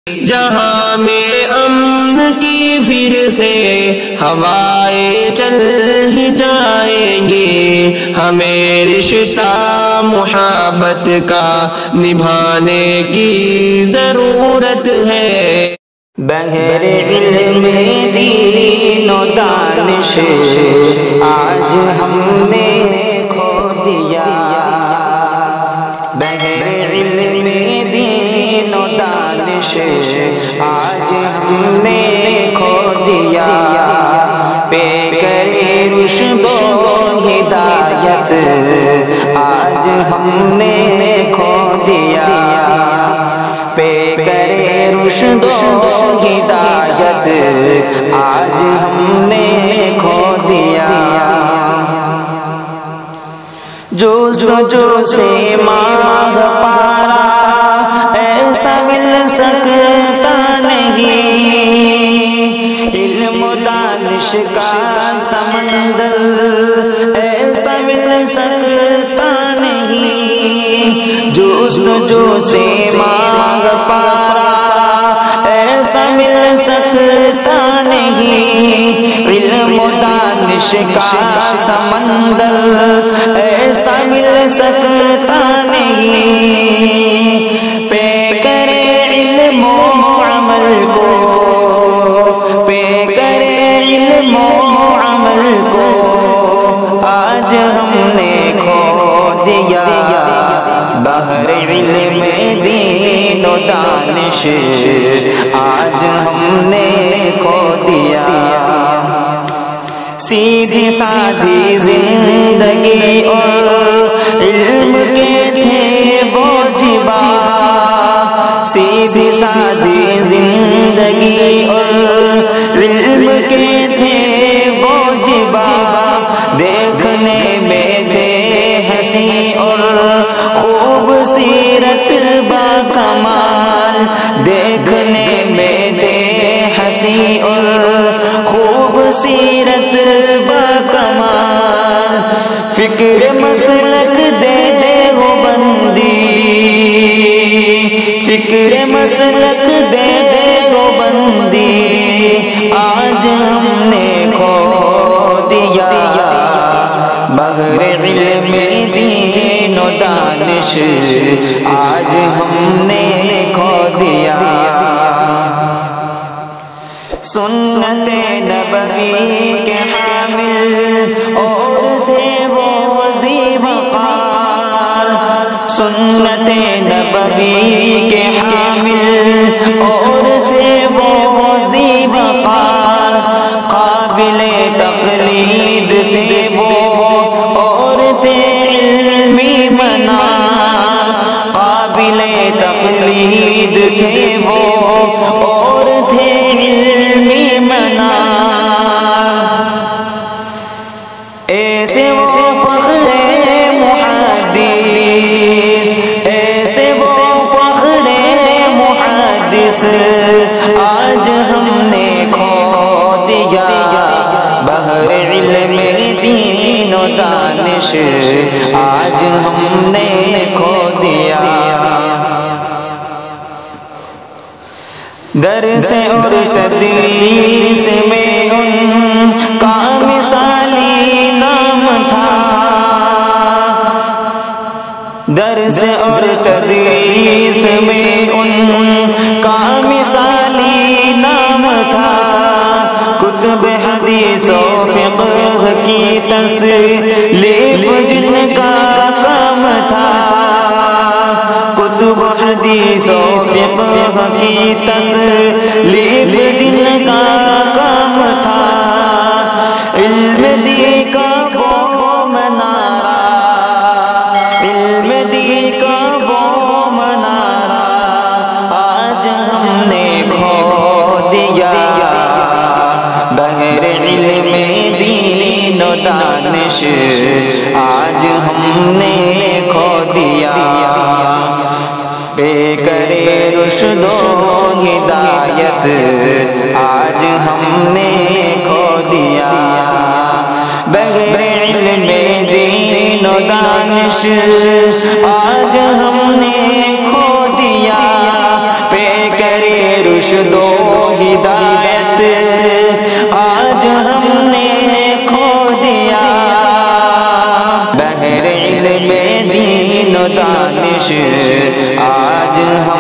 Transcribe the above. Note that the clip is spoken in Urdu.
جہاں میں امن کی پھر سے ہوائیں چل ہی جائیں گی، ہمیں رشتہ محبت کا نبھانے کی ضرورت ہے۔ بغیر علم دین و دانش آج ہم نے کھو دیا، بغیر علم دین و دانش آج ہم نے کھو دیا، پیکر رشد و ہدایت آج ہم نے کھو دیا، پیکر رشد و ہدایت آج ہم نے کھو دیا۔ جستجو سے ماہ پارا ایسا مل سکتا نہیں، علم و دانش کا سمندر ایسا مل سکتا نہیں، جستجو سے ماہ پارا ایسا مل سکتا نہیں، علم و دانش کا سمندر ایسا مل سکتا نہیں، پیکر علم و عمل کو، پیکر علم و عمل کو آج ہم نے کھو دیا، بغیر علم دین و دانش آج ہم نے کھو دیا۔ سیدھی سادھی زندگی اور علم کے تھے بوجھبا، سیدھی سادھی زندگی اور علم کے تھے بوجھبا، دیکھنے میں تھے حسین اور خوبصورت با کمال، دیکھنے میں تھے حسین اور خوبصورت با کمال، فکر مسلک دے دیوبندی، فکر مسلک دے دیوبندی آج ہم نے کھو دیا، بغیر علم دین و دانش آج ہم نے کھو دیا۔ سنت نبوی کے حامل اور تھے وہ وزیر وقار، سنت نبوی کے حامل اور تھے وہ وزیر وقار، قابل تقلید تھے وہ اور تھے علمی منار، قابل تقلید تھے وہ اور تھے علمی منار، ایسے وہ فخر محدث، ایسے وہ فخر محدث آج ہم نے کھو دیا، بغیر علم دین و دانش آج ہم نے کھو دیا۔ درس اور تدریس میں ان کا مثالی نام تھا، درس اور تدریس میں ان کا مثالی نام تھا، کتب حدیث و فقہ کی تصلیف جن کا کام تھا، کتب حدیث و فقہ کی تصلیف جن کا کام تھا، علم دی کا وہ منارہ، علم دی کا وہ منارہ آج ہم نے کھو دیا، بغیر علم دین و دانش آج ہم نے کھو دیا، پیکر رشد و ہدایت آج ہم نے کھو دیا، بغیر علم دین و دانش آج ہم نے کھو دیا، پیکر رشد و ہدایت آج ہم نے کھو دیا، بحر علم دین و دانش آج ہم